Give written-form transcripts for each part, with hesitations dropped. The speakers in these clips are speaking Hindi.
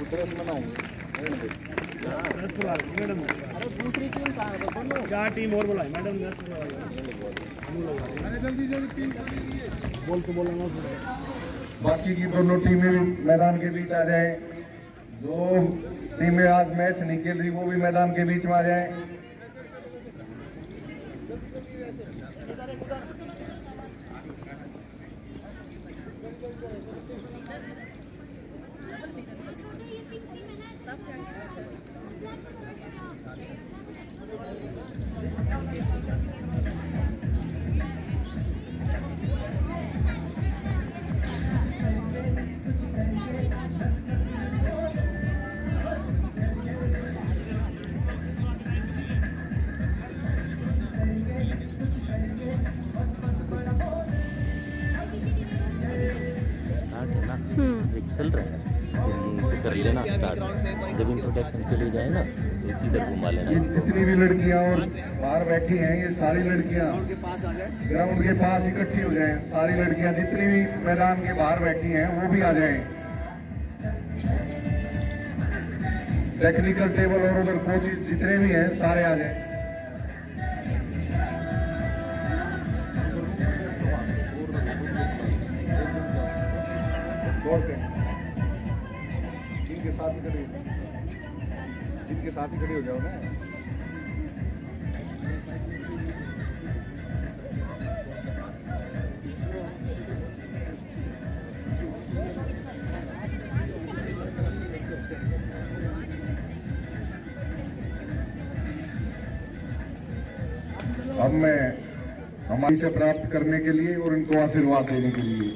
अरे दूसरी टीम कहाँ है? तो चार टीम और बुलाई मैडम। जल्दी जल्दी बोल तो बोला ना। बाकी की दोनों टीमें भी मैदान के बीच आ जाए। जो टीमें आज मैच नहीं खेल रही वो भी मैदान के बीच में आ जाए। चल रहा है यहीं से कर लेना स्टार्ट। जब इंट्रोडक्शन के लिए जाए ना तो इधर घुमा लेना। ये जितनी भी लड़कियां और बाहर बैठी हैं ये सारी लड़कियां ग्राउंड के पास इकट्ठी हो जाएं। सारी लड़कियां जितनी भी मैदान के बाहर बैठी हैं वो भी आ जाएं। टेक्निकल टेबल और उधर कोचेज जितने भी हैं सारे आ जाएं। इनके साथ ही खड़े हो जाओ ना। अब मैं हमारी से प्राप्त करने के लिए और इनको आशीर्वाद देने के लिए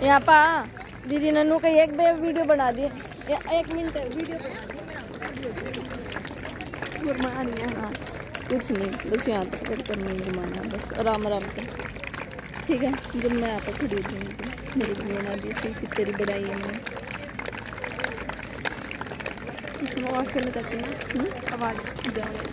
यहाँ पा दीदी नन्नू का एक वीडियो बना दिए, 1 मिनट वीडियो बना दिए। हाँ कुछ नहीं, बस यहाँ तक करनी घुमाना, बस आराम आराम से। ठीक है, जब मैं यहाँ पर खड़ी होती तो मेरी भी बना दी सी तेरी बढ़ाई है मैंने। इसमें आवाज़ करने करती ना आवाज़ जाए।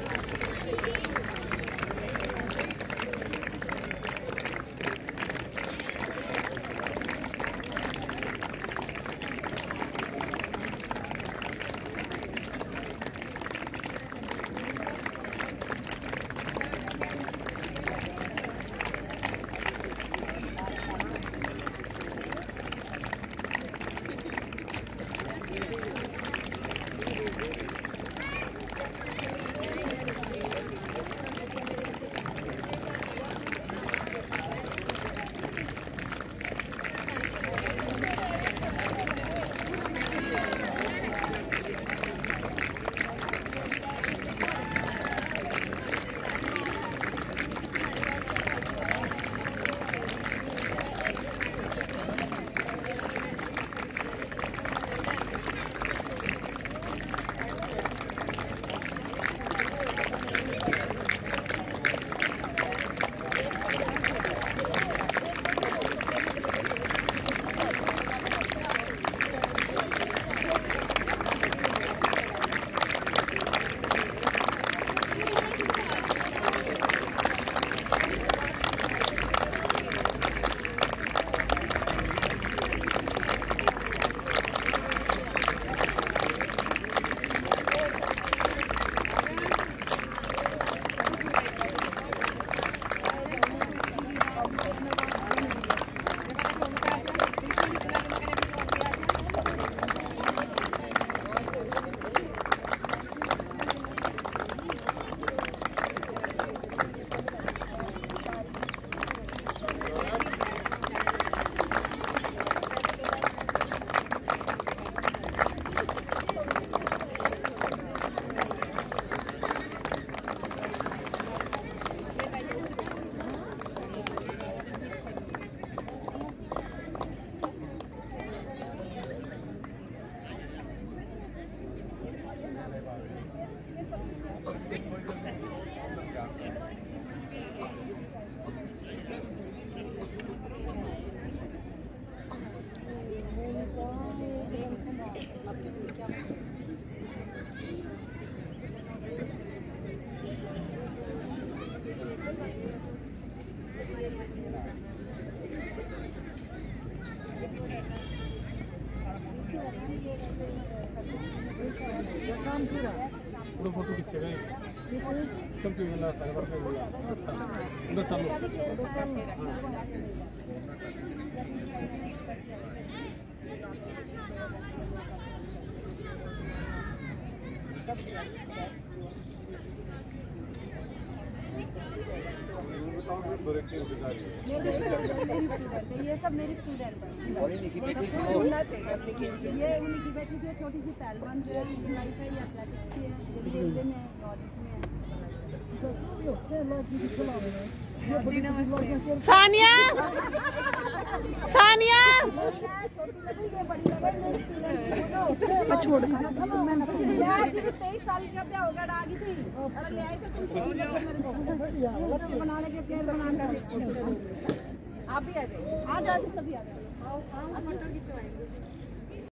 फोटो खींचेगा सेल्फी वाला अंदर चलो। ये सब मेरी स्टूडेंट है। ये उन्हीं की बेटी जो छोटी सी पहलवान जो है लाइफ है, एथलेटिक्स की है, रेलवे में सानिया सानिया छोड़ 23 साल का ब्याह होगा आगे थी बनाने के प्लेयर बनाने आप भी आ जाइए, आ जाओ सभी आ जाओ, फोटो खिंचवाएंगे।